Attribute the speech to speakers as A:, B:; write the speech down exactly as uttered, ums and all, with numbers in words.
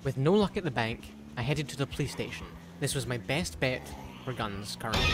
A: With no luck at the bank, I headed to the police station. This was my best bet for guns currently.